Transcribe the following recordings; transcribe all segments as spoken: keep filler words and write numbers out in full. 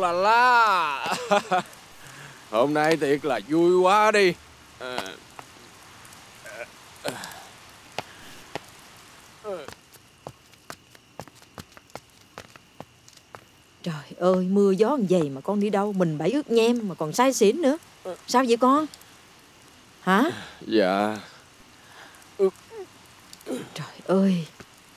là la. Hôm nay thiệt là vui quá đi. À. Trời ơi, mưa gió làm gì mà con đi đâu? Mình bẫy ướt nhem mà còn say xỉn nữa. Sao vậy con? Hả? Dạ. Trời ơi.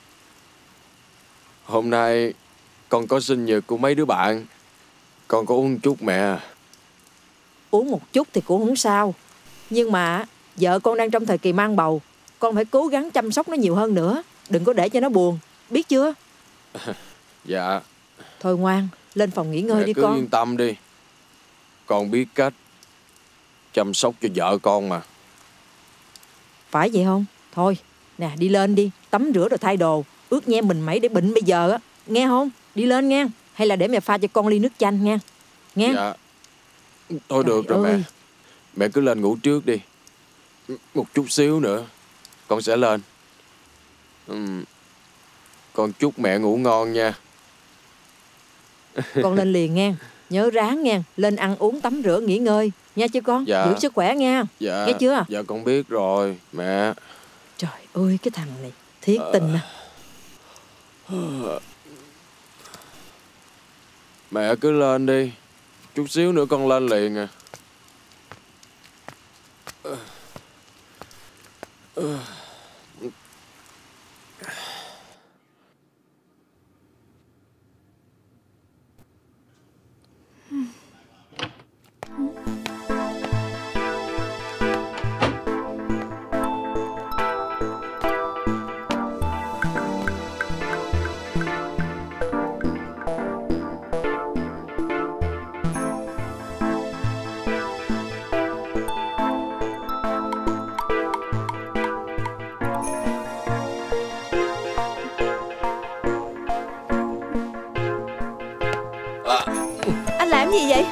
Hôm nay con có sinh nhật của mấy đứa bạn. Con có uống chút mẹ. Uống một chút thì cũng không sao. Nhưng mà vợ con đang trong thời kỳ mang bầu. Con phải cố gắng chăm sóc nó nhiều hơn nữa. Đừng có để cho nó buồn. Biết chưa? Dạ. Thôi ngoan, lên phòng nghỉ ngơi mẹ đi cứ con. yên tâm đi. Con biết cách chăm sóc cho vợ con mà. Phải vậy không? Thôi, nè đi lên đi. Tắm rửa rồi thay đồ. Ướt nhem mình mẩy để bệnh bây giờ á. Nghe không? Đi lên nghe. Hay là để mẹ pha cho con ly nước chanh nghe. Nghe. Dạ. Thôi Trời được rồi ơi. mẹ. Mẹ cứ lên ngủ trước đi. Một chút xíu nữa con sẽ lên. uhm. Con chúc mẹ ngủ ngon nha. Con lên liền nghe. Nhớ ráng nghe. Lên ăn uống tắm rửa nghỉ ngơi nha chứ con. Dạ. Giữ sức khỏe nha. Dạ. Nghe chưa? Dạ con biết rồi mẹ. Trời ơi cái thằng này thiết tình à. Mẹ cứ lên đi. Chút xíu nữa con lên liền à. Anh làm gì vậy?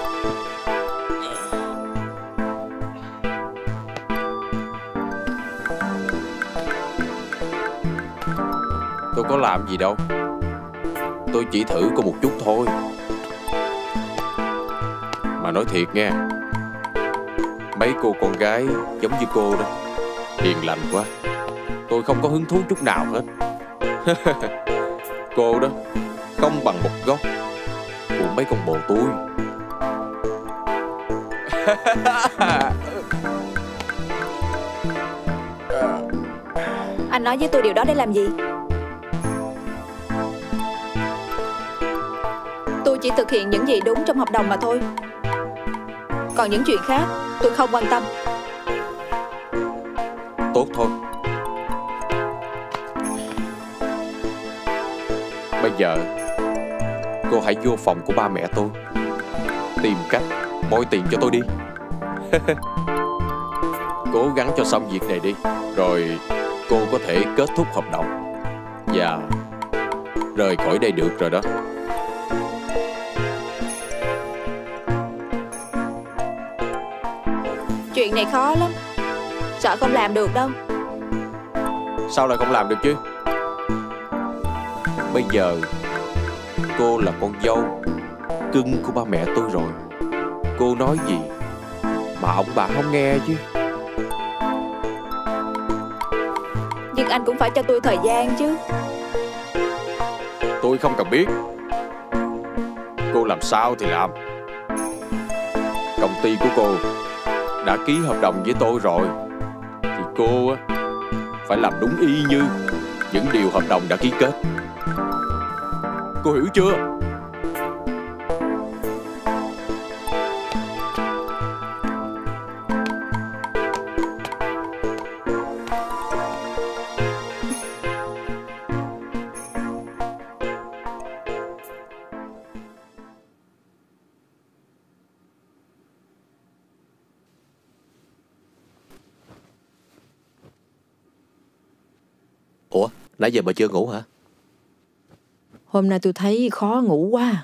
Tôi có làm gì đâu. Tôi chỉ thử có một chút thôi. Mà nói thiệt nghe, mấy cô con gái giống như cô đó hiền lành quá. Tôi không có hứng thú chút nào hết. Cô đó không bằng một góc của mấy con bồ tôi. Anh nói với tôi điều đó để làm gì? Tôi chỉ thực hiện những gì đúng trong hợp đồng mà thôi. Còn những chuyện khác tôi không quan tâm. Tốt thôi. Bây giờ cô hãy vô phòng của ba mẹ tôi, tìm cách moi tiền cho tôi đi. Cố gắng cho xong việc này đi, rồi cô có thể kết thúc hợp đồng và rời khỏi đây được rồi đó. Chuyện này khó lắm. Sợ không làm được đâu. Sao lại không làm được chứ? Bây giờ cô là con dâu cưng của ba mẹ tôi rồi. Cô nói gì mà ông bà không nghe chứ. Nhưng anh cũng phải cho tôi thời gian chứ. Tôi không cần biết. Cô làm sao thì làm. Công ty của cô đã ký hợp đồng với tôi rồi, thì cô á phải làm đúng y như những điều hợp đồng đã ký kết. Cô hiểu chưa? Ủa, nãy giờ bà chưa ngủ hả? Hôm nay tôi thấy khó ngủ quá.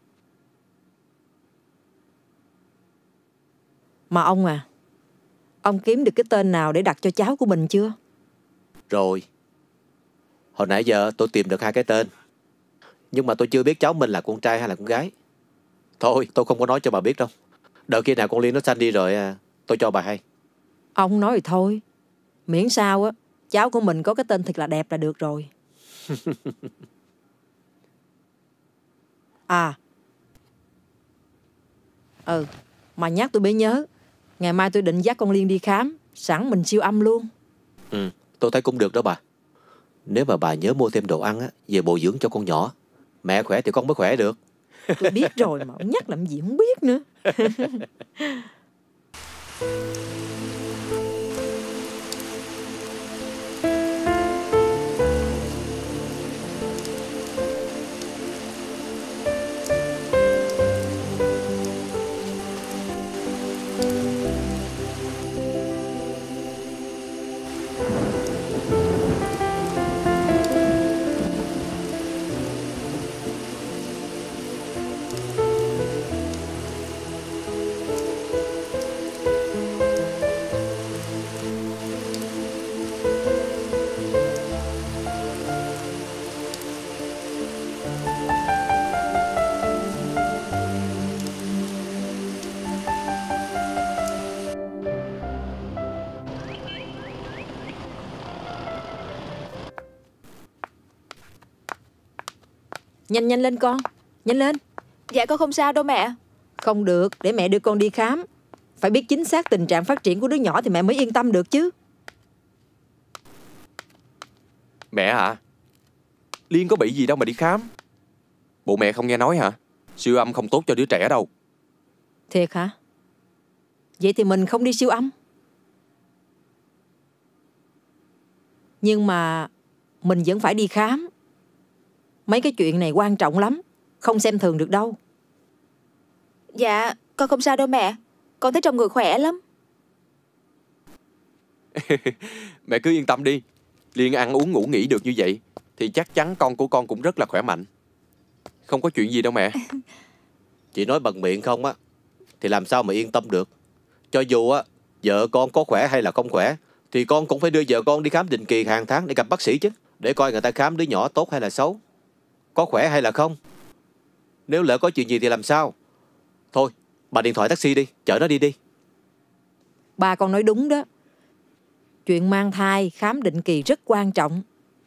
Mà ông à, ông kiếm được cái tên nào để đặt cho cháu của mình chưa? Rồi. Hồi nãy giờ tôi tìm được hai cái tên. Nhưng mà tôi chưa biết cháu mình là con trai hay là con gái. Thôi tôi không có nói cho bà biết đâu. Đợi khi nào con Liên nó sanh đi rồi tôi cho bà hay. Ông nói thì thôi. Miễn sao á, cháu của mình có cái tên thật là đẹp là được rồi. À. Ừ, mà nhắc tôi mới nhớ. Ngày mai tôi định dắt con Liên đi khám, sẵn mình siêu âm luôn. Ừ, tôi thấy cũng được đó bà. Nếu mà bà nhớ mua thêm đồ ăn á, về bồi dưỡng cho con nhỏ. Mẹ khỏe thì con mới khỏe được. Tôi biết rồi mà ông nhắc làm gì không biết nữa. Nhanh nhanh lên con, nhanh lên. Dạ con không sao đâu mẹ. Không được, để mẹ đưa con đi khám. Phải biết chính xác tình trạng phát triển của đứa nhỏ thì mẹ mới yên tâm được chứ. Mẹ hả? Liên có bị gì đâu mà đi khám. Bộ mẹ không nghe nói hả? Siêu âm không tốt cho đứa trẻ đâu. Thiệt hả? Vậy thì mình không đi siêu âm. Nhưng mà mình vẫn phải đi khám. Mấy cái chuyện này quan trọng lắm, không xem thường được đâu. Dạ con không sao đâu mẹ. Con thấy trong người khỏe lắm. Mẹ cứ yên tâm đi. Liên ăn uống ngủ nghỉ được như vậy thì chắc chắn con của con cũng rất là khỏe mạnh. Không có chuyện gì đâu mẹ. Chị nói bằng miệng không á thì làm sao mà yên tâm được. Cho dù á vợ con có khỏe hay là không khỏe thì con cũng phải đưa vợ con đi khám định kỳ hàng tháng để gặp bác sĩ chứ, để coi người ta khám đứa nhỏ tốt hay là xấu, có khỏe hay là không. Nếu lỡ có chuyện gì thì làm sao? Thôi bà điện thoại taxi đi, chở nó đi đi. Ba con nói đúng đó. Chuyện mang thai, khám định kỳ rất quan trọng.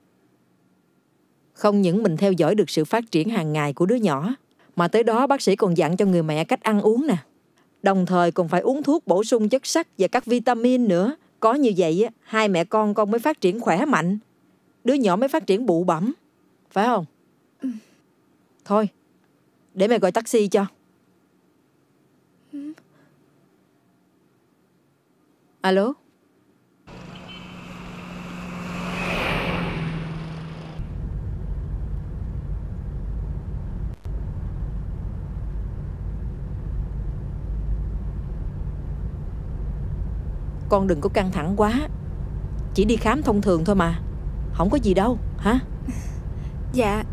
Không những mình theo dõi được sự phát triển hàng ngày của đứa nhỏ, mà tới đó bác sĩ còn dặn cho người mẹ cách ăn uống nè. Đồng thời còn phải uống thuốc bổ sung chất sắt và các vitamin nữa. Có như vậy á, hai mẹ con con mới phát triển khỏe mạnh, đứa nhỏ mới phát triển bụ bẫm. Phải không? Ừ. Thôi, để mẹ gọi taxi cho. Ừ. Alo? Con đừng có căng thẳng quá. Chỉ đi khám thông thường thôi mà. Không có gì đâu, hả? Dạ.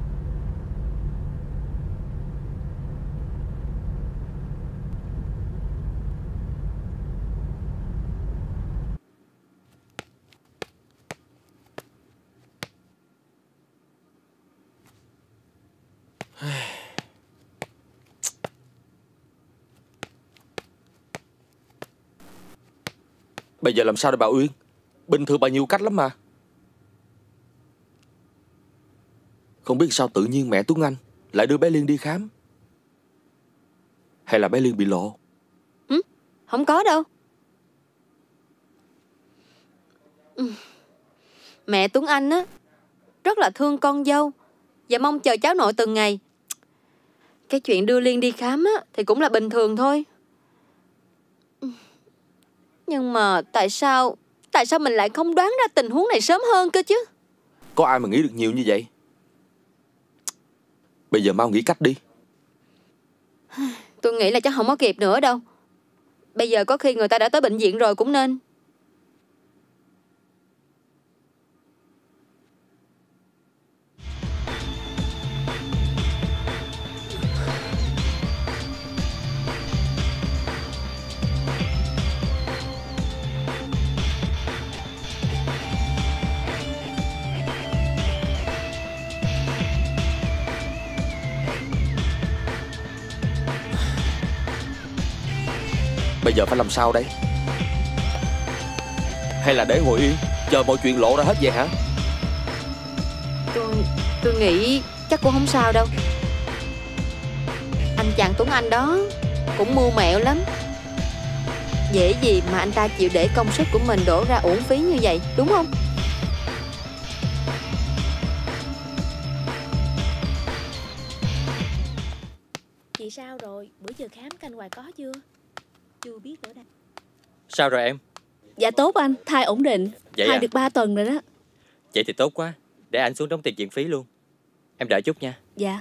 Bây giờ làm sao để bà Uyên? Bình thường bà nhiều cách lắm mà. Không biết sao tự nhiên mẹ Tuấn Anh lại đưa bé Liên đi khám. Hay là bé Liên bị lộ? Ừ, không có đâu. Ừ. Mẹ Tuấn Anh á rất là thương con dâu và mong chờ cháu nội từng ngày. Cái chuyện đưa Liên đi khám á thì cũng là bình thường thôi. Nhưng mà tại sao Tại sao mình lại không đoán ra tình huống này sớm hơn cơ chứ? Có ai mà nghĩ được nhiều như vậy? Bây giờ mau nghĩ cách đi. Tôi nghĩ là chắc không có kịp nữa đâu. Bây giờ có khi người ta đã tới bệnh viện rồi cũng nên. Bây giờ phải làm sao đây? Hay là để ngồi yên chờ mọi chuyện lộ ra hết vậy hả? Tôi tôi nghĩ chắc cũng không sao đâu. Anh chàng Tuấn Anh đó cũng mưu mẹo lắm. Dễ gì mà anh ta chịu để công sức của mình đổ ra uổng phí như vậy, đúng không? Chị sao rồi? Bữa giờ khám canh hoài có chưa? Chưa biết nữa đây. Sao rồi em? Dạ tốt anh, thai ổn định. Vậy Thai à? được ba tuần rồi đó. Vậy thì tốt quá. Để anh xuống đóng tiền viện phí luôn. Em đợi chút nha. Dạ.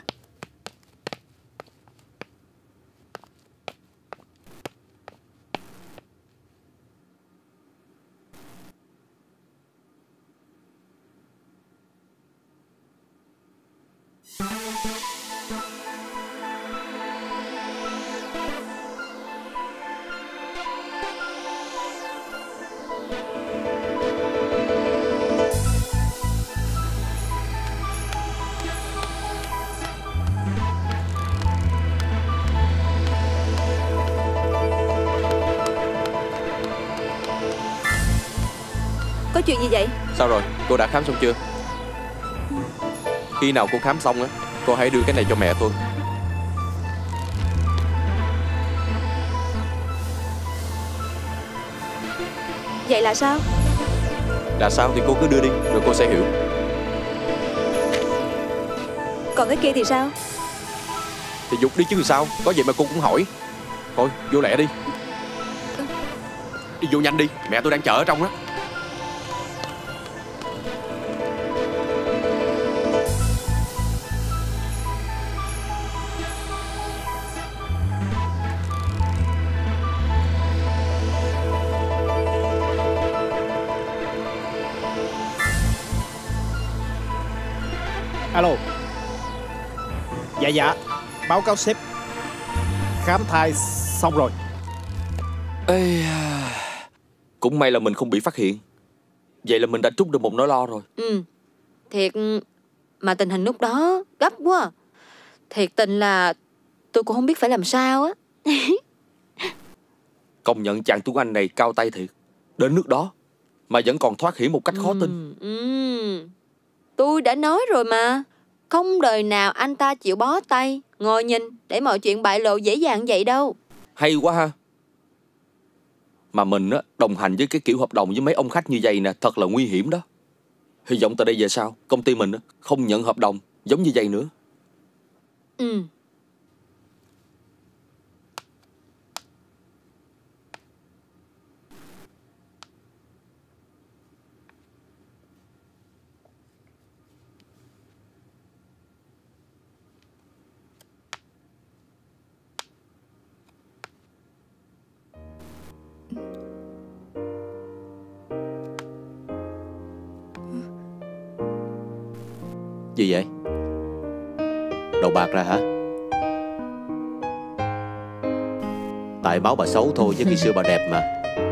Có chuyện gì vậy? Sao rồi, cô đã khám xong chưa? Khi nào cô khám xong á, cô hãy đưa cái này cho mẹ tôi. Vậy là sao? Là sao thì cô cứ đưa đi, rồi cô sẽ hiểu. Còn cái kia thì sao? Thì dục đi chứ sao, có vậy mà cô cũng hỏi. Thôi, vô lẹ đi. Đi vô nhanh đi, mẹ tôi đang chờ ở trong đó. Alo. Dạ dạ, báo cáo sếp. Khám thai xong rồi. Ê, cũng may là mình không bị phát hiện. Vậy là mình đã trút được một nỗi lo rồi. Ừ, thiệt. Mà tình hình lúc đó gấp quá. Thiệt tình là tôi cũng không biết phải làm sao á. Công nhận chàng Tuấn Anh này cao tay thiệt. Đến nước đó mà vẫn còn thoát hiểm một cách khó tin. Ừ, ừ. Tôi đã nói rồi mà. Không đời nào anh ta chịu bó tay ngồi nhìn để mọi chuyện bại lộ dễ dàng vậy đâu. Hay quá ha. Mà mình á, đồng hành với cái kiểu hợp đồng với mấy ông khách như vậy nè, thật là nguy hiểm đó. Hy vọng từ đây về sau công ty mình á, không nhận hợp đồng giống như vậy nữa. Ừ. Gì vậy? Đầu bạc ra hả? Tại máu bà xấu thôi chứ khi xưa bà đẹp mà.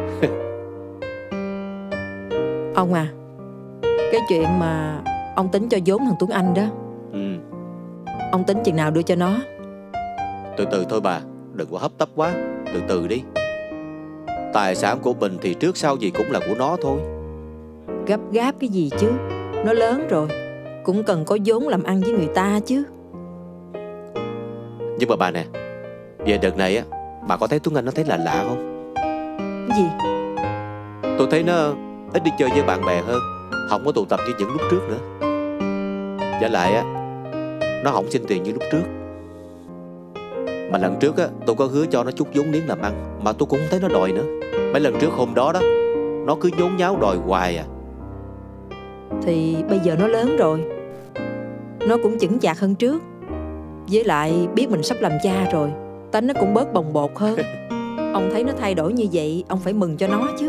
Ông à, cái chuyện mà ông tính cho vốn thằng Tuấn Anh đó, Ừ, ông tính chừng nào đưa cho nó? từ từ thôi bà, đừng có hấp tấp quá. Từ từ đi. Tài sản của mình thì trước sau gì cũng là của nó thôi. Gấp gáp cái gì chứ? Nó lớn rồi, cũng cần có vốn làm ăn với người ta chứ. Nhưng mà bà nè, về đợt này á, bà có thấy Tuấn Anh nó thấy lạ lạ không? Cái gì? Tôi thấy nó ít đi chơi với bạn bè hơn, không có tụ tập như những lúc trước nữa. Giả lại á, nó không xin tiền như lúc trước. Mà lần trước á, tôi có hứa cho nó chút vốn liếng làm ăn, mà tôi cũng không thấy nó đòi nữa. Mấy lần trước hôm đó đó, nó cứ nhốn nháo đòi hoài à. Thì bây giờ nó lớn rồi, nó cũng chững chạc hơn trước. Với lại biết mình sắp làm cha rồi, tánh nó cũng bớt bồng bột hơn. Ông thấy nó thay đổi như vậy, ông phải mừng cho nó chứ.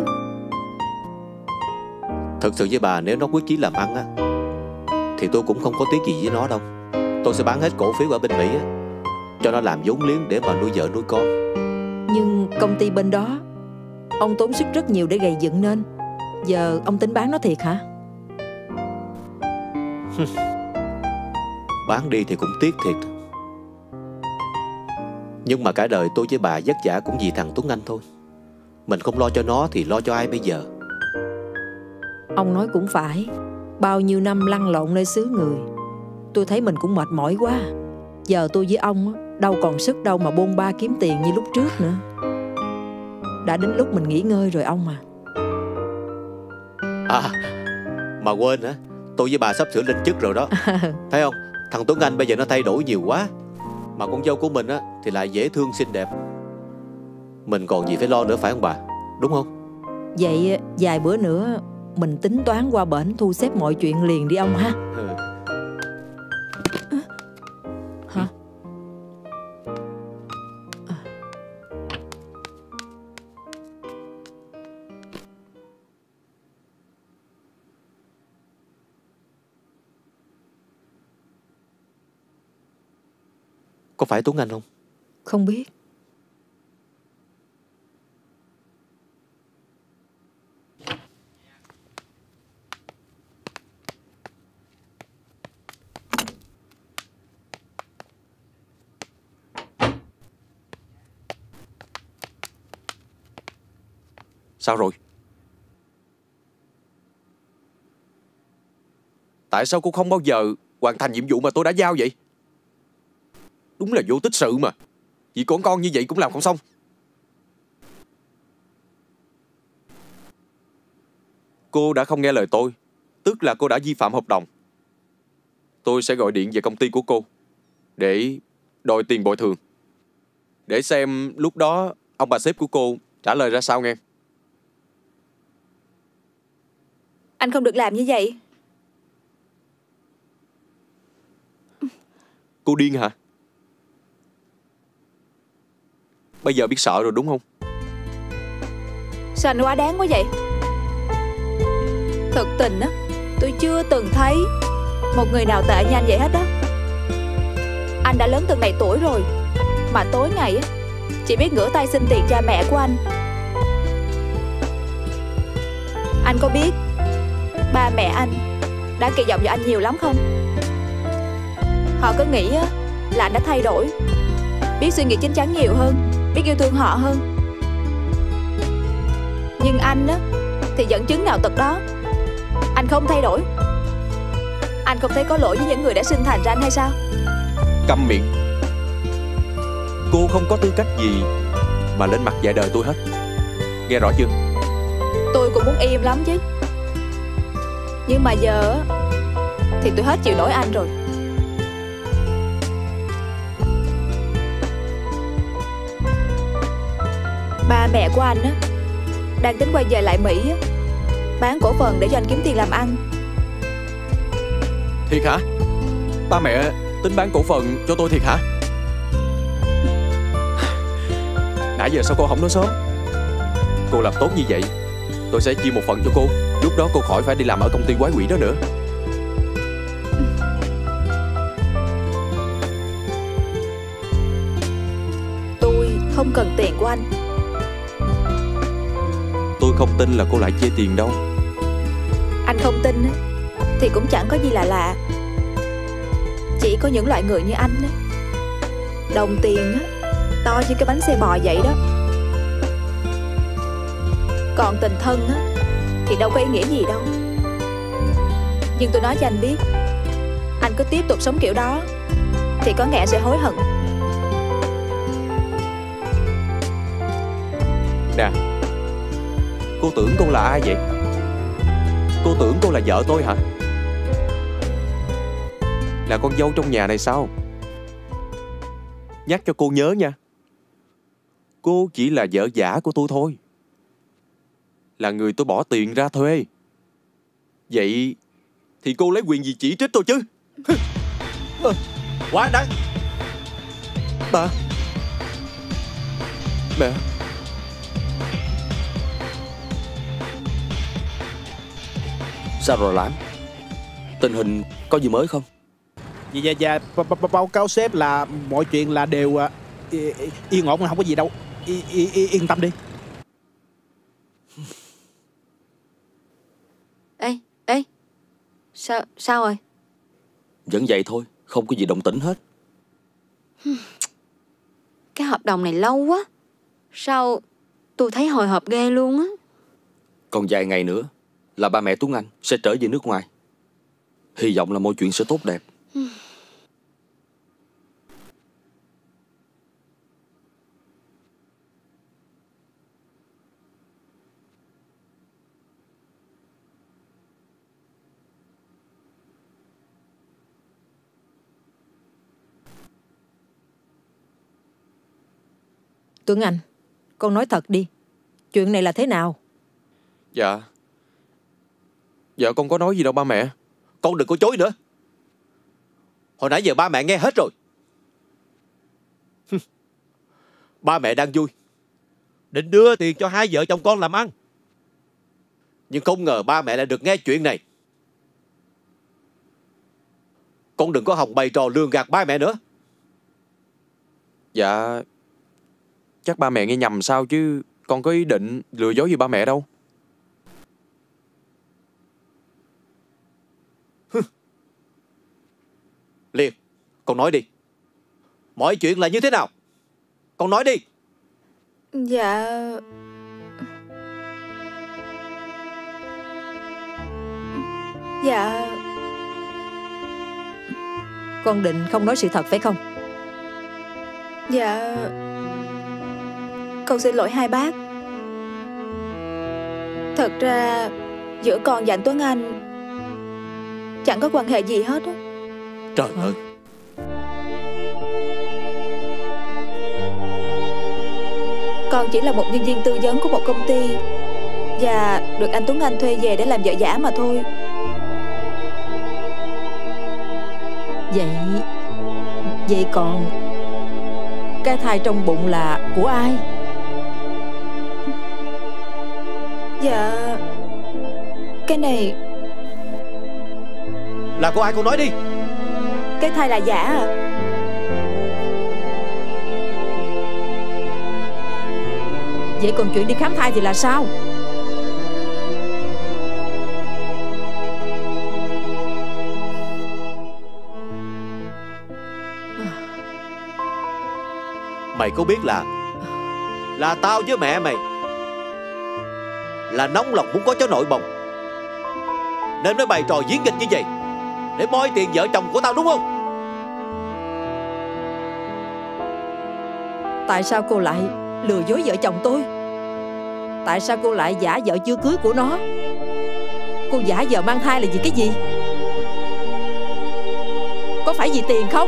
Thật sự với bà, nếu nó quyết chí làm ăn á, thì tôi cũng không có tiếc gì với nó đâu. Tôi sẽ bán hết cổ phiếu ở bên Mỹ á, cho nó làm vốn liếng để mà nuôi vợ nuôi con. Nhưng công ty bên đó ông tốn sức rất nhiều để gầy dựng nên. Giờ ông tính bán nó thiệt hả? Bán đi thì cũng tiếc thiệt. Nhưng mà cả đời tôi với bà vất vả cũng vì thằng Tuấn Anh thôi. Mình không lo cho nó thì lo cho ai bây giờ? Ông nói cũng phải. Bao nhiêu năm lăn lộn nơi xứ người, tôi thấy mình cũng mệt mỏi quá. Giờ tôi với ông đâu còn sức đâu mà bôn ba kiếm tiền như lúc trước nữa. Đã đến lúc mình nghỉ ngơi rồi ông à. À, mà quên hả, tôi với bà sắp sửa lên chức rồi đó. Thấy không, thằng Tuấn Anh bây giờ nó thay đổi nhiều quá. Mà con dâu của mình á thì lại dễ thương xinh đẹp. Mình còn gì phải lo nữa phải không bà? Đúng không? Vậy vài bữa nữa mình tính toán qua bển thu xếp mọi chuyện liền đi ông ha. Ừ. Hả? Có phải Tuấn Anh không? Không biết. Sao rồi? Tại sao cô không bao giờ hoàn thành nhiệm vụ mà tôi đã giao vậy? Đúng là vô tích sự mà. Vì con con như vậy cũng làm không xong. Cô đã không nghe lời tôi, tức là cô đã vi phạm hợp đồng. Tôi sẽ gọi điện về công ty của cô để đòi tiền bồi thường. Để xem lúc đó ông bà sếp của cô trả lời ra sao nghe. Anh không được làm như vậy. Cô điên hả? Bây giờ biết sợ rồi đúng không? Sao anh quá đáng quá vậy? Thực tình á, tôi chưa từng thấy một người nào tệ như anh vậy hết đó. Anh đã lớn từng này tuổi rồi, mà tối ngày á chỉ biết ngửa tay xin tiền cha mẹ của anh. Anh có biết ba mẹ anh đã kỳ vọng vào anh nhiều lắm không? Họ cứ nghĩ á là anh đã thay đổi, biết suy nghĩ chín chắn nhiều hơn, biết yêu thương họ hơn. Nhưng anh á thì dẫn chứng nào tật đó. Anh không thay đổi. Anh không thấy có lỗi với những người đã sinh thành ra anh hay sao? Câm miệng. Cô không có tư cách gì mà lên mặt dạy đời tôi hết. Nghe rõ chưa? Tôi cũng muốn im lắm chứ, nhưng mà giờ thì tôi hết chịu nổi anh rồi. Ba mẹ của anh á đang tính quay về lại Mỹ á, bán cổ phần để cho anh kiếm tiền làm ăn. Thiệt hả? Ba mẹ tính bán cổ phần cho tôi thiệt hả? Nãy giờ sao cô không nói sớm? Cô làm tốt như vậy, tôi sẽ chia một phần cho cô. Lúc đó cô khỏi phải đi làm ở công ty quái quỷ đó nữa. Tôi không cần tiền của anh. Tôi không tin là cô lại chê tiền đâu. Anh không tin á thì cũng chẳng có gì là lạ. Chỉ có những loại người như anh á, đồng tiền á to như cái bánh xe bò vậy đó. Còn tình thân á thì đâu có ý nghĩa gì đâu. Nhưng tôi nói cho anh biết, anh cứ tiếp tục sống kiểu đó thì có nghĩa sẽ hối hận. Nè, cô tưởng cô là ai vậy? Cô tưởng cô là vợ tôi hả? Là con dâu trong nhà này sao? Nhắc cho cô nhớ nha, cô chỉ là vợ giả của tôi thôi, là người tôi bỏ tiền ra thuê. Vậy thì cô lấy quyền gì chỉ trích tôi chứ? Quá đáng. Ba, mẹ. Sao rồi Lãm? Tình hình có gì mới không? Dạ dạ dạ báo cáo sếp là mọi chuyện là đều à, yên ổn, không có gì đâu. I, i, i, yên tâm đi. Ê, ê, sao, sao rồi? Vẫn vậy thôi, không có gì động tĩnh hết. Cái hợp đồng này lâu quá. Sao Tôi thấy hồi hộp ghê luôn á. Còn vài ngày nữa là ba mẹ Tuấn Anh sẽ trở về nước ngoài. Hy vọng là mọi chuyện sẽ tốt đẹp. Tuấn Anh, con nói thật đi. Chuyện này là thế nào? Dạ Dạ con có nói gì đâu ba mẹ. Con đừng có chối nữa. Hồi nãy giờ ba mẹ nghe hết rồi. Ba mẹ đang vui, định đưa tiền cho hai vợ chồng con làm ăn. Nhưng không ngờ ba mẹ lại được nghe chuyện này. Con đừng có hòng bày trò lường gạt ba mẹ nữa. Dạ chắc ba mẹ nghe nhầm sao chứ con có ý định lừa dối gì ba mẹ đâu. Liên, con nói đi. Mọi chuyện là như thế nào? Con nói đi. Dạ... Dạ... Con định không nói sự thật phải không? Dạ... Con xin lỗi hai bác. Thật ra giữa con và anh Tuấn Anh chẳng có quan hệ gì hết á. Trời ơi. Con chỉ là một nhân viên tư vấn của một công ty và được anh Tuấn Anh thuê về để làm vợ giả mà thôi. Vậy... Vậy còn... Cái thai trong bụng là của ai? Dạ... Cái này... Là của ai con nói đi. Cái thai là giả à? Vậy còn chuyện đi khám thai thì là sao? Mày có biết là Là tao với mẹ mày là nóng lòng muốn có cháu nội bồng, nên mới bày trò diễn kịch như vậy để moi tiền vợ chồng của tao đúng không? Tại sao cô lại lừa dối vợ chồng tôi? Tại sao cô lại giả vợ chưa cưới của nó? Cô giả vợ mang thai là vì cái gì? Có phải vì tiền không?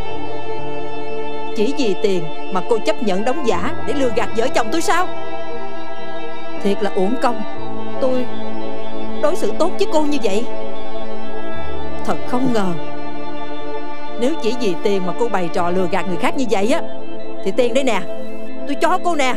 Chỉ vì tiền mà cô chấp nhận đóng giả để lừa gạt vợ chồng tôi sao? Thiệt là uổng công tôi đối xử tốt với cô như vậy. Thật không ngờ, nếu chỉ vì tiền mà cô bày trò lừa gạt người khác như vậy á, thì tiền đây nè, tôi cho cô nè.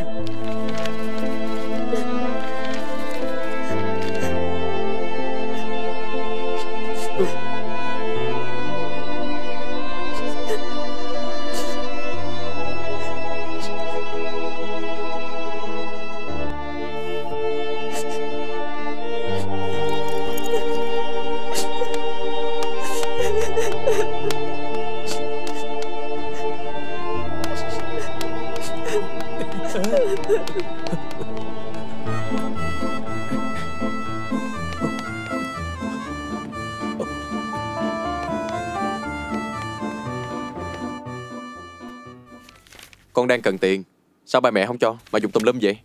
Con đang cần tiền, sao ba mẹ không cho mà dùng tùm lum vậy?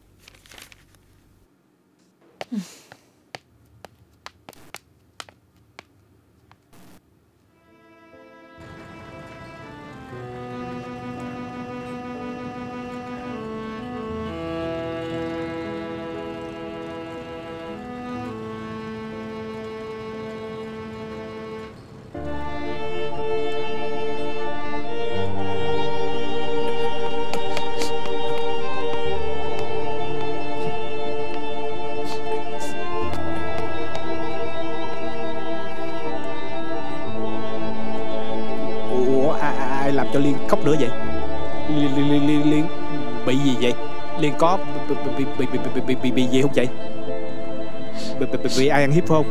Cho Liên khóc nữa vậy? Liên, Liên, Liên, Liên, Liên bị gì vậy? Liên có bị, bị, bị, bị, bị, bị, bị, bị gì không vậy? Bị, bị, bị, bị ai ăn hiếp phải không?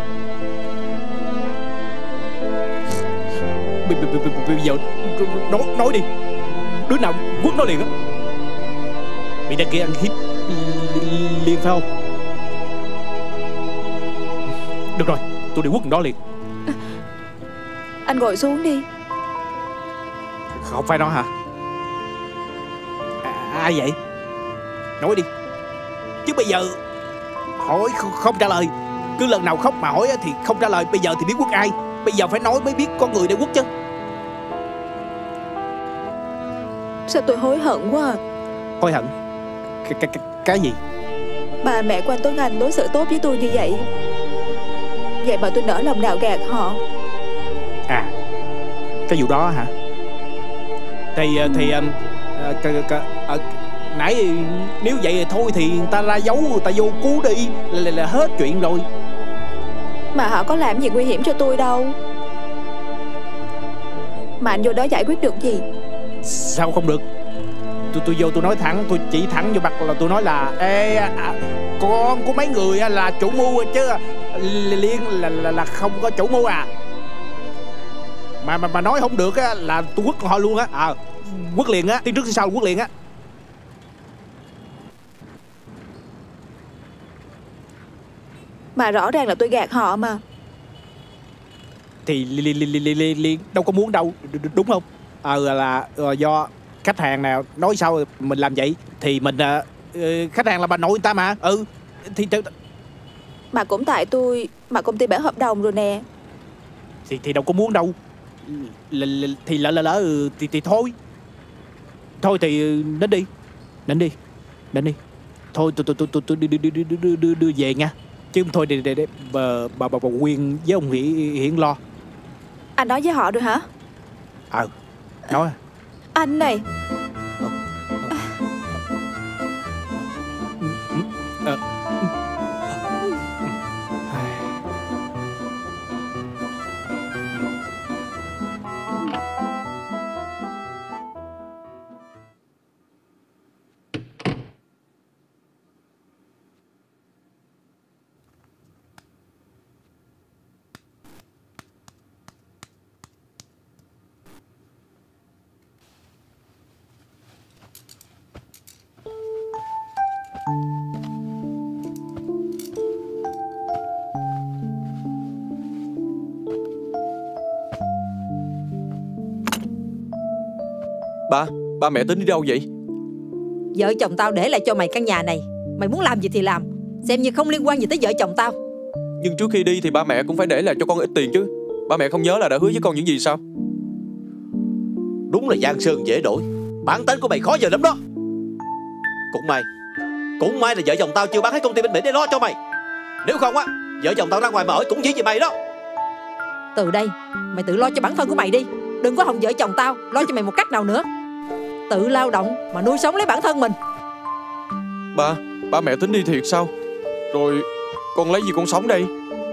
Bị, bị, bị, bị, bây giờ nói, nói đi. Đứa nào quất nó liền á. Bị đàn kia ăn hiếp Liên phải không? Được rồi, tôi đi quất đó liền. Anh ngồi xuống đi. Không phải nó hả? À, ai vậy? Nói đi. Chứ bây giờ hỏi không, không trả lời. Cứ lần nào khóc mà hỏi thì không trả lời. Bây giờ thì biết quất ai? Bây giờ phải nói mới biết có người để quất chứ. Sao tôi hối hận quá à? Hối hận? Cái, cái, cái, cái gì? Bà mẹ của anh Tuấn Anh đối xử tốt với tôi như vậy. Vậy mà tôi nỡ lòng nào gạt họ. À, cái vụ đó hả? Thì thì à, c, c, à, nãy nếu vậy thì thôi thì người ta ra giấu, người ta vô cứu đi là, là, là hết chuyện rồi. Mà họ có làm gì nguy hiểm cho tôi đâu. Mà anh vô đó giải quyết được gì? Sao không được? Tôi tôi vô tôi nói thẳng, tôi chỉ thẳng vô mặt là tôi nói là ê à, con của mấy người là chủ mưu chứ Liên là là, là không có chủ mưu à. Mà mà mà nói không được á là tôi quất họ luôn á. À, quất liền á, tiếng trước tiếng sau quất liền á. Mà rõ ràng là tôi gạt họ mà. Thì Liên li, li, li, li, li, đâu có muốn đâu, đúng không? Ờ à, là, là do khách hàng nào nói sao mình làm vậy. Thì mình uh, khách hàng là bà nội người ta mà. Ừ thì, thì mà cũng tại tôi mà công ty bẻ hợp đồng rồi nè. Thì thì đâu có muốn đâu. L, l, thì lỡ lỡ lỡ thì, thì thôi. Thôi thì đến đi. Đến đi. Đến đi. Thôi tôi tôi tôi tôi tôi đưa đưa đưa đưa đưa đưa về nha. Chứ không thôi để để để bà bà bà, bà Quyên với ông Hiển Hiển lo. Anh nói với họ rồi hả? Ờ. Nói. Anh này. Ờ. Ba, ba mẹ tính đi đâu vậy? Vợ chồng tao để lại cho mày căn nhà này. Mày muốn làm gì thì làm, xem như không liên quan gì tới vợ chồng tao. Nhưng trước khi đi thì ba mẹ cũng phải để lại cho con ít tiền chứ. Ba mẹ không nhớ là đã hứa với con những gì sao? Đúng là Giang Sơn dễ đổi, bản tính của mày khó giờ lắm đó. Cũng may Cũng may là vợ chồng tao chưa bán hết công ty bên Mỹ để lo cho mày. Nếu không á, vợ chồng tao ra ngoài mà ở cũng chỉ vì mày đó. Từ đây mày tự lo cho bản thân của mày đi. Đừng có hòng vợ chồng tao lo cho mày một cách nào nữa. Tự lao động mà nuôi sống lấy bản thân mình. Ba, ba mẹ tính đi thiệt sao? Rồi con lấy gì con sống đây?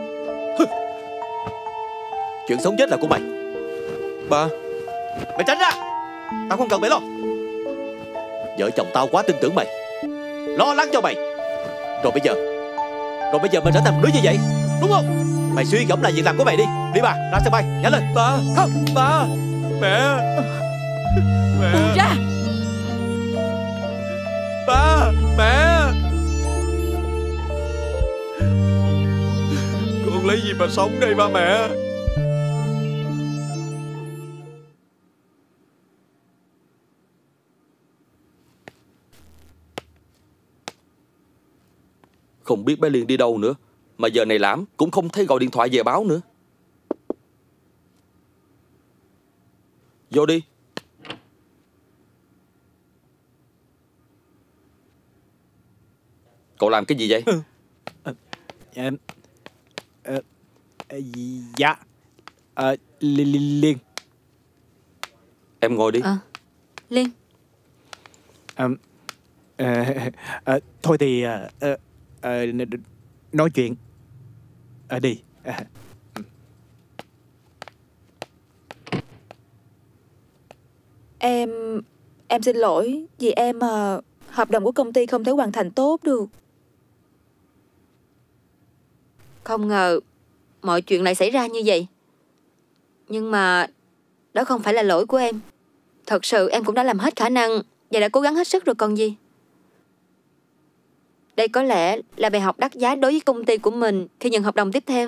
Chuyện sống chết là của mày. Ba, mày tránh ra, tao không cần mày lo. Vợ chồng tao quá tin tưởng mày, lo lắng cho mày. Rồi bây giờ Rồi bây giờ mày trở thành một đứa như vậy, đúng không? Mày suy gẫm lại việc làm của mày đi. Đi bà, ra sân bay, nhanh lên. Ba, không, ba, mẹ, mẹ. Buông ra. Ba, mẹ. Con lấy gì mà sống đây ba mẹ? Không biết bé Liên đi đâu nữa. Mà giờ này làm cũng không thấy gọi điện thoại về báo nữa. Vô đi. Cậu làm cái gì vậy? Ừ. À, à, à, à, dạ à, Liên. Em ngồi đi. À, Liên. À, à, à, thôi thì à, à, à, nói chuyện à, đi. À. Em Em xin lỗi vì em mà hợp đồng của công ty không thể hoàn thành tốt được. Không ngờ mọi chuyện lại xảy ra như vậy. Nhưng mà đó không phải là lỗi của em. Thật sự em cũng đã làm hết khả năng và đã cố gắng hết sức rồi còn gì. Đây có lẽ là bài học đắt giá đối với công ty của mình khi nhận hợp đồng tiếp theo.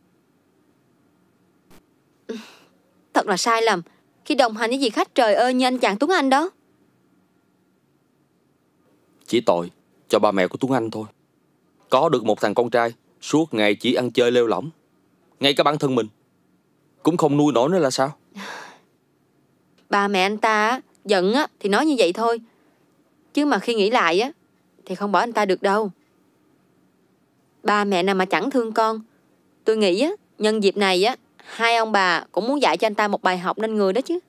Thật là sai lầm khi đồng hành với vị khách trời ơi như anh chàng Tuấn Anh đó. Chỉ tội cho ba mẹ của Tuấn Anh thôi. Có được một thằng con trai suốt ngày chỉ ăn chơi lêu lỏng, ngay cả bản thân mình cũng không nuôi nổi nữa là sao? Ba mẹ anh ta giận á thì nói như vậy thôi, chứ mà khi nghĩ lại á thì không bỏ anh ta được đâu. Ba mẹ nào mà chẳng thương con. Tôi nghĩ á, nhân dịp này á, hai ông bà cũng muốn dạy cho anh ta một bài học nên người đó chứ.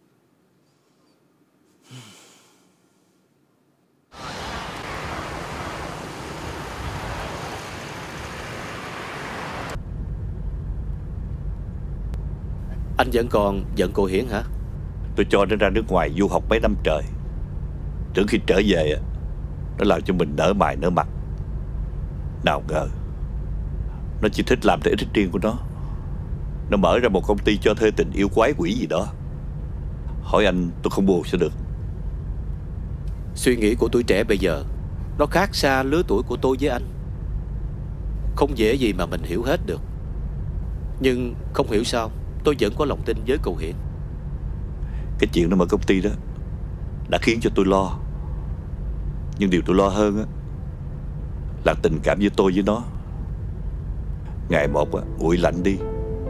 Anh vẫn còn giận cô Hiển hả? Tôi cho nó ra nước ngoài du học mấy năm trời. Trước khi trở về, nó làm cho mình nở mày nở mặt. Nào ngờ nó chỉ thích làm theo ý thích riêng của nó. Nó mở ra một công ty cho thuê tình yêu quái quỷ gì đó. Hỏi anh tôi không buồn sao được. Suy nghĩ của tuổi trẻ bây giờ nó khác xa lứa tuổi của tôi với anh. Không dễ gì mà mình hiểu hết được. Nhưng không hiểu sao tôi vẫn có lòng tin với cô Hiển. Cái chuyện nó mở công ty đó đã khiến cho tôi lo. Nhưng điều tôi lo hơn á là tình cảm giữa tôi với nó ngày một á, nguội lạnh đi.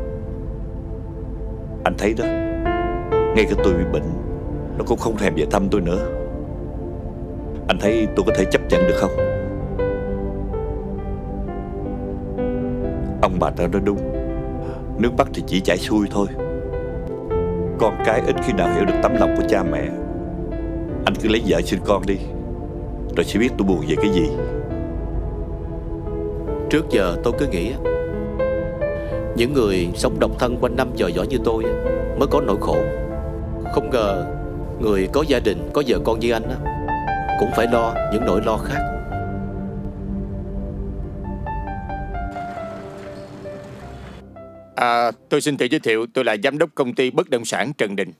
Anh thấy đó, ngay cả tôi bị bệnh nó cũng không thèm về thăm tôi nữa. Anh thấy tôi có thể chấp nhận được không? Ông bà ta nói đúng, nước mắt thì chỉ chảy xuôi thôi. Con cái ít khi nào hiểu được tấm lòng của cha mẹ. Anh cứ lấy vợ sinh con đi, rồi sẽ biết tôi buồn về cái gì. Trước giờ tôi cứ nghĩ những người sống độc thân quanh năm chờ giỏi như tôi mới có nỗi khổ. Không ngờ người có gia đình, có vợ con như anh cũng phải lo những nỗi lo khác. À, tôi xin tự giới thiệu, tôi là giám đốc công ty bất động sản Trần Đình.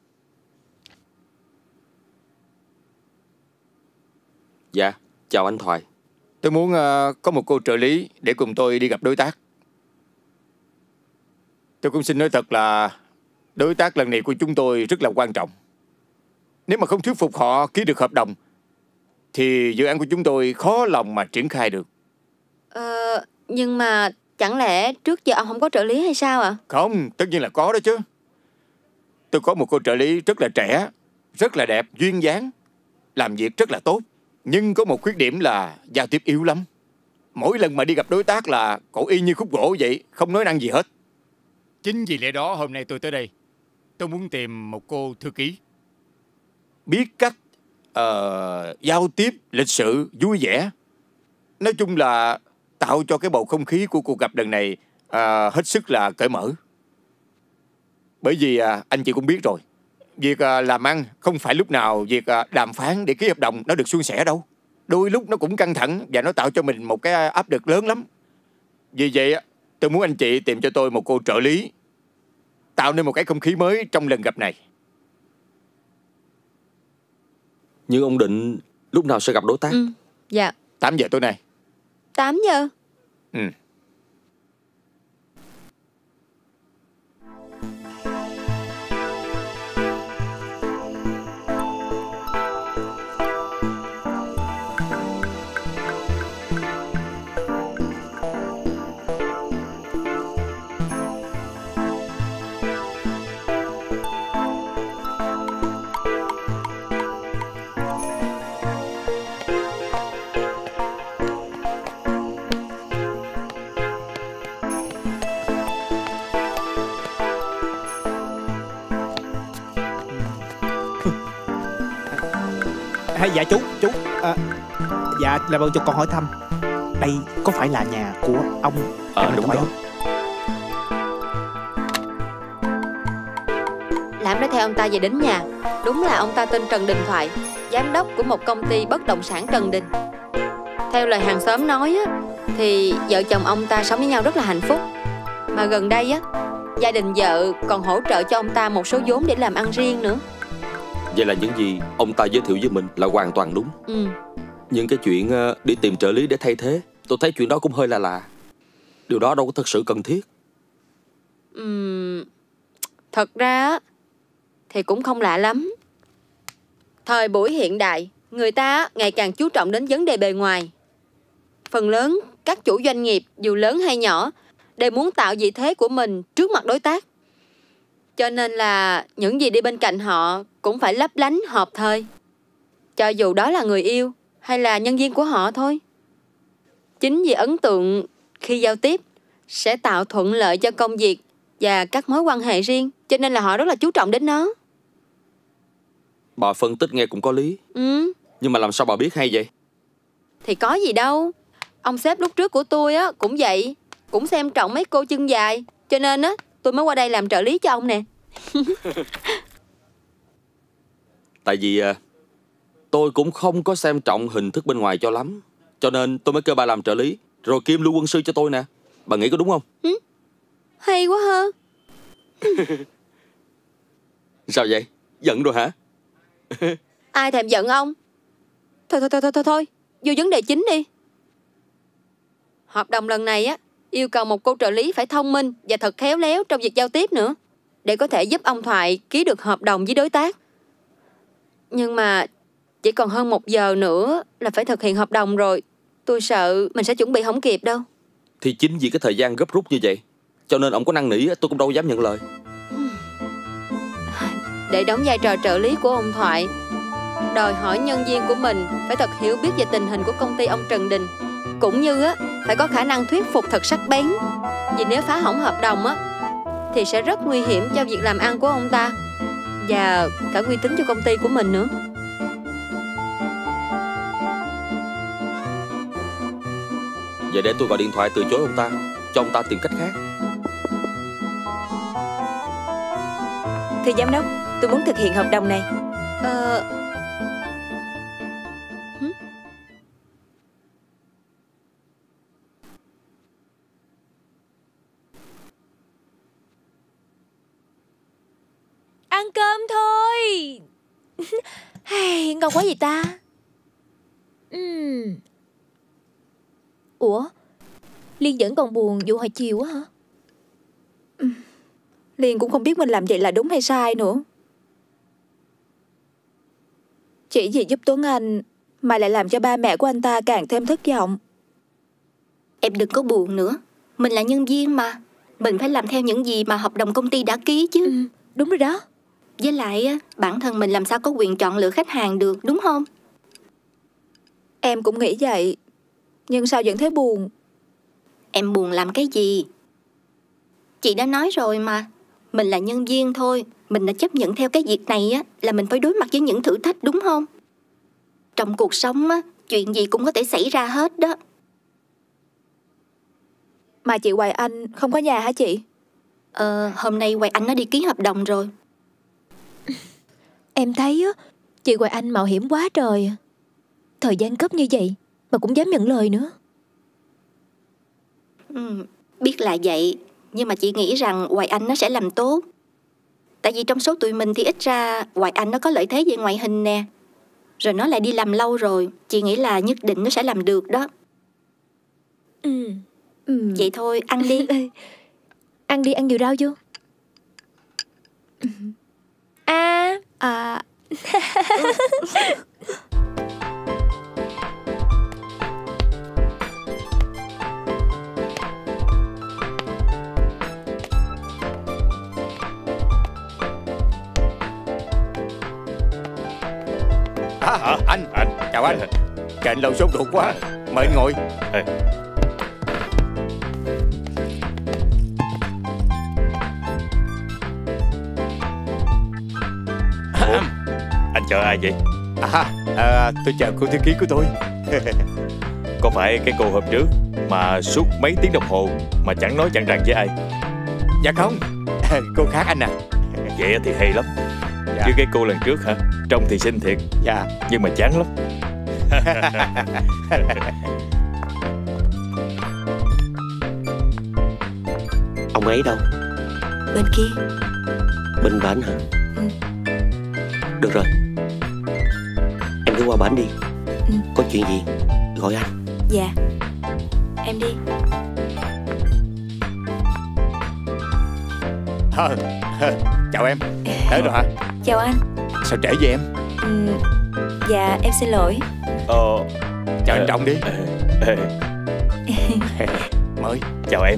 Dạ, chào anh Thoại. Tôi muốn uh, có một cô trợ lý để cùng tôi đi gặp đối tác. Tôi cũng xin nói thật là đối tác lần này của chúng tôi rất là quan trọng. Nếu mà không thuyết phục họ ký được hợp đồng thì dự án của chúng tôi khó lòng mà triển khai được. Ờ, nhưng mà chẳng lẽ trước giờ ông không có trợ lý hay sao ạ? Không, tất nhiên là có đó chứ. Tôi có một cô trợ lý rất là trẻ, rất là đẹp, duyên dáng, làm việc rất là tốt. Nhưng có một khuyết điểm là giao tiếp yếu lắm. Mỗi lần mà đi gặp đối tác là cậu y như khúc gỗ vậy, không nói năng gì hết. Chính vì lẽ đó hôm nay tôi tới đây. Tôi muốn tìm một cô thư ký biết cách uh, giao tiếp, lịch sự, vui vẻ. Nói chung là tạo cho cái bầu không khí của cuộc gặp lần này uh, hết sức là cởi mở. Bởi vì uh, anh chị cũng biết rồi, việc uh, làm ăn không phải lúc nào việc uh, đàm phán để ký hợp đồng nó được suôn sẻ đâu. Đôi lúc nó cũng căng thẳng và nó tạo cho mình một cái áp lực lớn lắm. Vì vậy tôi muốn anh chị tìm cho tôi một cô trợ lý, tạo nên một cái không khí mới trong lần gặp này. Nhưng ông định lúc nào sẽ gặp đối tác? Ừ, dạ. tám giờ tối nay. tám giờ? Ừ. Dạ chú, chú à, dạ làm ơn cho con hỏi thăm, đây có phải là nhà của ông? Ờ à, đúng rồi. Làm đã theo ông ta về đến nhà. Đúng là ông ta tên Trần Đình Thoại, giám đốc của một công ty bất động sản Trần Đình. Theo lời hàng xóm nói á, thì vợ chồng ông ta sống với nhau rất là hạnh phúc. Mà gần đây á, gia đình vợ còn hỗ trợ cho ông ta một số vốn để làm ăn riêng nữa. Vậy là những gì ông ta giới thiệu với mình là hoàn toàn đúng. Ừ. Nhưng cái chuyện ờ, đi tìm trợ lý để thay thế, tôi thấy chuyện đó cũng hơi là lạ. Điều đó đâu có thật sự cần thiết. Ừm, Thật ra á, thì cũng không lạ lắm. Thời buổi hiện đại, người ta ngày càng chú trọng đến vấn đề bề ngoài. Phần lớn các chủ doanh nghiệp dù lớn hay nhỏ đều muốn tạo vị thế của mình trước mặt đối tác. Cho nên là những gì đi bên cạnh họ cũng phải lấp lánh hợp thời, cho dù đó là người yêu hay là nhân viên của họ thôi. Chính vì ấn tượng khi giao tiếp sẽ tạo thuận lợi cho công việc và các mối quan hệ riêng, cho nên là họ rất là chú trọng đến nó. Bà phân tích nghe cũng có lý. Ừ. Nhưng mà làm sao bà biết hay vậy? Thì có gì đâu. Ông sếp lúc trước của tôi á cũng vậy, cũng xem trọng mấy cô chân dài, cho nên á tôi mới qua đây làm trợ lý cho ông nè. Tại vì à, tôi cũng không có xem trọng hình thức bên ngoài cho lắm, cho nên tôi mới kêu bà làm trợ lý, rồi kiêm lưu quân sư cho tôi nè. Bà nghĩ có đúng không? Ừ. Hay quá ha. Sao vậy? Giận rồi hả? Ai thèm giận ông. Thôi thôi thôi thôi thôi, thôi. Vô vấn đề chính đi. Hợp đồng lần này á yêu cầu một cô trợ lý phải thông minh và thật khéo léo trong việc giao tiếp nữa, để có thể giúp ông Thoại ký được hợp đồng với đối tác. Nhưng mà chỉ còn hơn một giờ nữa là phải thực hiện hợp đồng rồi. Tôi sợ mình sẽ chuẩn bị không kịp đâu. Thì chính vì cái thời gian gấp rút như vậy, cho nên ông có năn nỉ tôi cũng đâu dám nhận lời. Để đóng vai trò trợ lý của ông Thoại, đòi hỏi nhân viên của mình phải thật hiểu biết về tình hình của công ty ông Trần Đình, cũng như á phải có khả năng thuyết phục thật sắc bén. Vì nếu phá hỏng hợp đồng á thì sẽ rất nguy hiểm cho việc làm ăn của ông ta, và cả uy tín cho công ty của mình nữa. Vậy để tôi gọi điện thoại từ chối ông ta, cho ông ta tìm cách khác. Thưa giám đốc, tôi muốn thực hiện hợp đồng này. Ờ... Hử? Ăn cơm thôi. Hey, ngon quá vậy ta. uhm. Ủa, Liên vẫn còn buồn vụ hồi chiều á hả? uhm. Liên cũng không biết mình làm vậy là đúng hay sai nữa. Chỉ vì giúp Tuấn Anh mà lại làm cho ba mẹ của anh ta càng thêm thất vọng. Em đừng có buồn nữa. Mình là nhân viên mà, mình phải làm theo những gì mà hợp đồng công ty đã ký chứ. ừ, Đúng rồi đó. Với lại bản thân mình làm sao có quyền chọn lựa khách hàng được, đúng không? Em cũng nghĩ vậy, nhưng sao vẫn thấy buồn. Em buồn làm cái gì? Chị đã nói rồi mà, mình là nhân viên thôi. Mình đã chấp nhận theo cái việc này á, là mình phải đối mặt với những thử thách, đúng không? Trong cuộc sống á, chuyện gì cũng có thể xảy ra hết đó. Mà chị Hoài Anh không có nhà hả chị? Ờ, hôm nay Hoài Anh nó đi ký hợp đồng rồi. Em thấy á, chị Hoài Anh mạo hiểm quá trời. Thời gian cấp như vậy mà cũng dám nhận lời nữa. ừ, Biết là vậy, nhưng mà chị nghĩ rằng Hoài Anh nó sẽ làm tốt. Tại vì trong số tụi mình thì ít ra Hoài Anh nó có lợi thế về ngoại hình nè. Rồi nó lại đi làm lâu rồi, chị nghĩ là nhất định nó sẽ làm được đó. Ừ. Ừ. Vậy thôi, ăn đi. Ăn đi, ăn nhiều rau vô. À, à. À, anh, anh, chào anh. Cạnh lâu sốt ruột quá, mời anh ngồi. Ê. Ủa, anh chờ ai vậy? À, à, tôi chờ cô thư ký của tôi. Có phải cái cô hôm trước mà suốt mấy tiếng đồng hồ mà chẳng nói chẳng rằng với ai? Dạ không, cô khác anh à. Vậy thì hay lắm. Dạ. Chứ cái cô lần trước hả, trông thì xinh thiệt. Dạ. Nhưng mà chán lắm. Ông ấy đâu? Bên kia. Bên bển hả? Ừ. Được rồi, em cứ qua bển đi. ừ. Có chuyện gì gọi anh. Dạ. Em đi. à, à, Chào em. Tới rồi hả? Chào anh. Sao trễ vậy em? ừ, Dạ em xin lỗi. Ờ Chào anh Trọng đi. ờ, Mời. Chào em.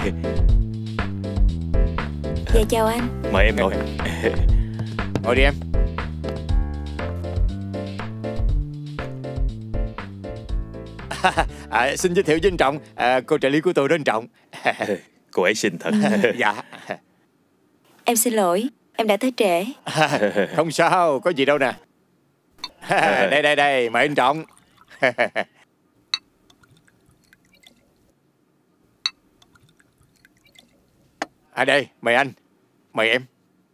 Dạ chào anh. Mời em ngồi. Ngồi đi em. à, Xin giới thiệu với anh Trọng, à, cô trợ lý của tôi đó anh Trọng. Cô ấy xinh thật. Dạ. Em xin lỗi, em đã tới trễ. À, không sao, có gì đâu nè. Đây đây đây, mời anh Trọng. À đây, mời anh. Mời em.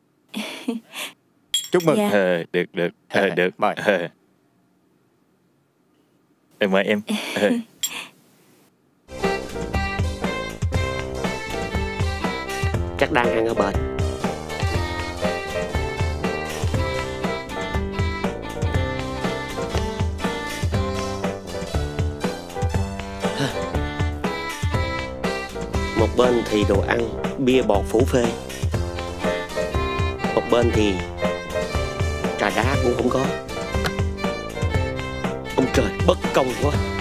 Chúc mừng. Dạ. Ờ, được được ờ, được. Mời. Ờ. Em mời em. Ờ. Chắc đang ăn ở bển. Một bên thì đồ ăn, bia bọt phủ phê. Một bên thì trà đá cũng không có. Ông trời bất công quá.